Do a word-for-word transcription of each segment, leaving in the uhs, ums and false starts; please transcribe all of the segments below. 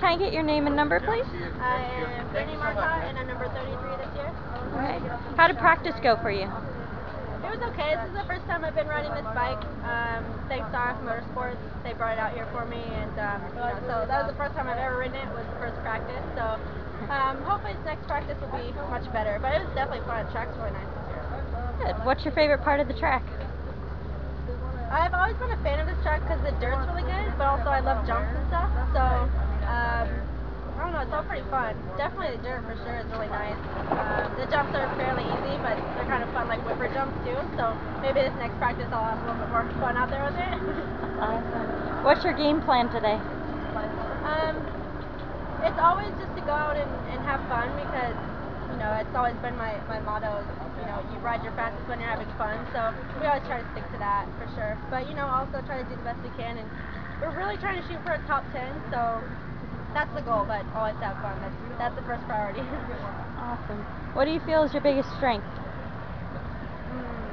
Can I get your name and number, please? I am Brittany Marcotte, and I'm number thirty-three this year. Okay. How did practice go for you? It was okay. This is the first time I've been riding this bike. Um, thanks to R F Motorsports, they brought it out here for me, and um, you know, so that was the first time I've ever ridden it. Was the first practice, so um, hopefully this next practice will be much better. But it was definitely fun. The track's really nice this year. Good. What's your favorite part of the track? I've always been a fan of this track because the dirt's really good, but also I love jumps and stuff. So um, I don't know, it's all pretty fun. Definitely the dirt for sure is really nice. Um, the jumps are fairly easy, but they're kind of fun, like whipper jumps too. So maybe this next practice I'll have a little bit more fun out there with it. Awesome. What's your game plan today? Um, it's always just to go out and, and have fun because, you know, it's always been my, my motto, you know, you ride your fastest when you're having fun. So we always try to stick to that for sure. But, you know, also try to do the best we can. And we're really trying to shoot for a top ten, so that's the goal, but always have fun. That's, that's the first priority. Awesome. What do you feel is your biggest strength? Hmm.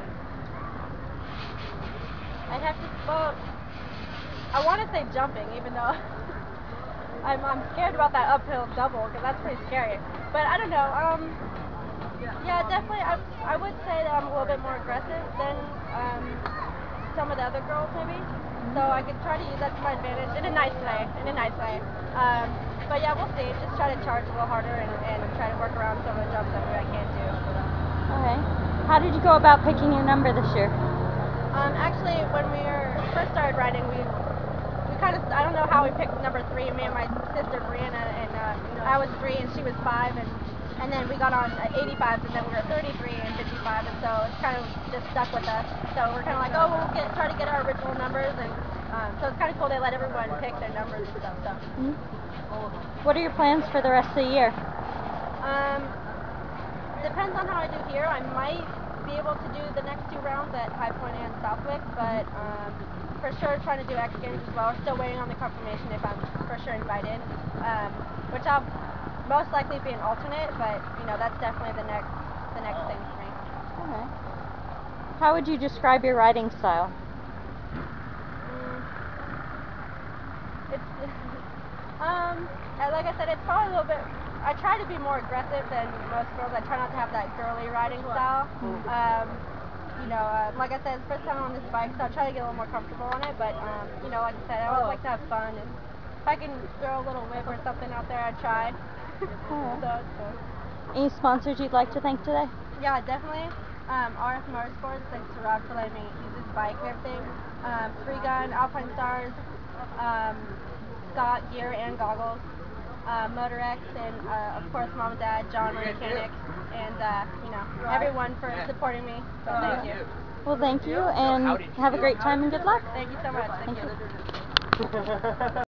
I'd have to, well, I want to say jumping, even though I'm, I'm scared about that uphill double, because that's pretty scary. But I don't know, um, yeah, definitely, I, I would say that I'm a little bit more aggressive than um, some of the other girls, maybe. So I could try to use that to my advantage, in a nice way, in a nice way. Um, but yeah, we'll see, just try to charge a little harder and, and try to work around some of the jumps that I can do. Okay. How did you go about picking your number this year? Um, actually, when we were first started riding, we we kind of, I don't know how we picked number three. Me and my sister Brianna, and uh, I was three and she was five, and and then we got on uh, eighty-fives, and then we were thirty-three and fifty-five, and so it's kind of just stuck with us. So we're kind of like, oh, we'll get try to get our original numbers, and um, so it's kind of cool. They let everyone pick their numbers and stuff. So. Mm-hmm. What are your plans for the rest of the year? Um, depends on how I do here. I might be able to do the next two rounds at High Point and Southwick, but um, for sure trying to do X Games as well. We're still waiting on the confirmation if I'm for sure invited, um, which I'll most likely be an alternate, but you know that's definitely the next the next thing for me. Okay. How would you describe your riding style? Mm, it's um, like I said, it's probably a little bit. I try to be more aggressive than most girls. I try not to have that girly riding style. Um, you know, uh, like I said, it's the first time on this bike, so I try to get a little more comfortable on it. But um, you know, like I said, I always like to have fun, and if I can throw a little whip or something out there, I try. Right. So it's cool. Any sponsors you'd like to thank today? Yeah, definitely. Um, R F Motorsports, thanks to Rob for letting me use his bike and everything. Um, Free Gun, Alpine Stars, um, Scott Gear and Goggles. Uh, Motorex, and uh, of course Mom and Dad, John, my mechanic, and uh, you know, everyone for supporting me, so thank you. Well, thank you, and have a great time and good luck. Thank you so much. Thank, thank you. you.